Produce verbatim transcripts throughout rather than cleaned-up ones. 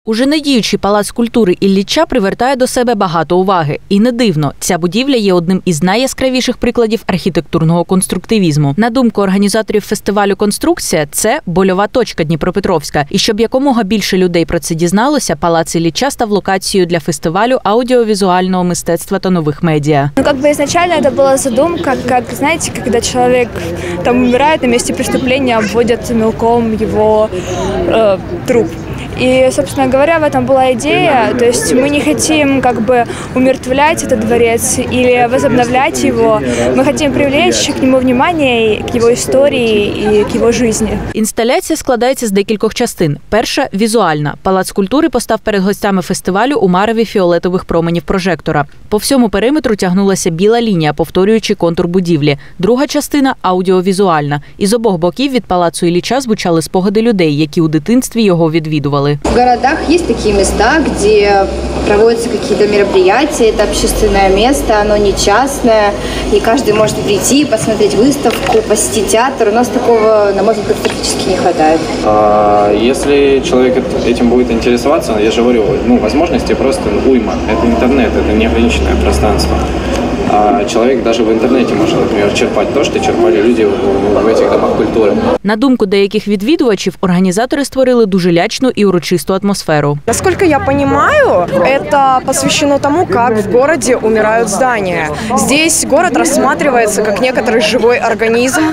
Уже недіючий палац культури Ілліча привертає до себе багато уваги. І не дивно, ця будівля є одним із найяскравіших прикладів архітектурного конструктивізму. На думку організаторів фестивалю «Конструкція», це больова точка Дніпропетровська. І щоб якомога більше людей про це дізналося, палац Ілліча став локацією для фестивалю аудіовізуального мистецтва та нових медіа. Ну, как бы изначально это была задумка, как, знаете, когда человек там умирает, на месте преступления обводят мелком его э, труп. И, собственно говоря, в этом была идея. То есть мы не хотим как бы умертвлять этот дворец или возобновлять его. Мы хотим привлечь к нему внимание, к его истории и к его жизни. Інсталяція складається з декількох частин. Перша – візуальна. Палац культури постав перед гостями фестивалю у мареві фіолетових променів прожектора. По всьому периметру тягнулася біла лінія, повторюючи контур будівлі. Друга частина – аудіовізуальна. Із обох боків від палацу Ілліча звучали спогади людей, які у дитинстві його відвідували. В городах есть такие места, где проводятся какие-то мероприятия, это общественное место, оно не частное, и каждый может прийти, посмотреть выставку, посетить театр. У нас такого, на мой взгляд, катастрофически не хватает. А если человек этим будет интересоваться, я же говорю, ну, возможности просто уйма. Это интернет, это неограниченное пространство. А человек даже в интернете может, например, черпать то, что черпали люди в этих домах культури. На думку деяких відвідувачів, організатори створили дуже лячну і урочисту атмосферу. Насколько я понимаю, это посвящено тому, как в городе умирают здания. Здесь город рассматривается как некоторый живой организм,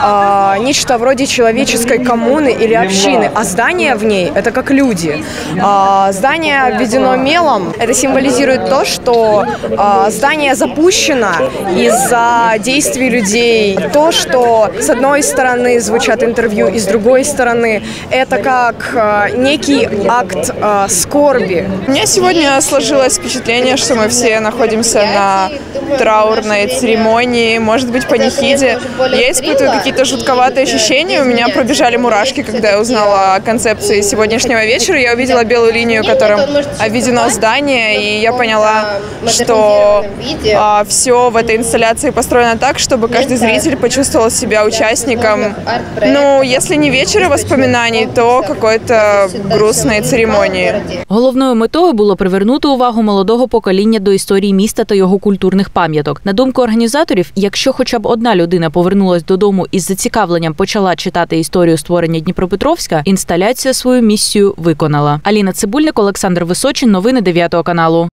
нечто вроде человеческой коммуны или общины, а здания в ней – это как люди. Здание обведено мелом, это символизирует то, что здание запущено из-за действий людей. То, что с одной стороны звучат интервью, и с другой стороны это как некий акт скорби. У меня сегодня сложилось впечатление, что мы все находимся на траурной церемонии, может быть, панихиде. Я испытываю какие-то жутковатые ощущения, у меня пробежали мурашки, когда я узнала о концепции сегодняшнего вечера. Я увидела белую линию, которым обведено здание, и я поняла, что а, все в этой инсталляции построено так, чтобы каждый зритель почувствовал себя участником. Ну, если не вечера воспоминаний, то какой-то грустной церемонии. Головною метою було привернути увагу молодого покоління до історії міста та його культурних пам'яток. На думку організаторів, якщо хоча б одна людина повернулась додому і з зацікавленням почала читати історію створення Дніпропетровська, інсталяція свою місію виконала. Аліна Цибульник, Олександр Височин. Новини дев'ятого каналу.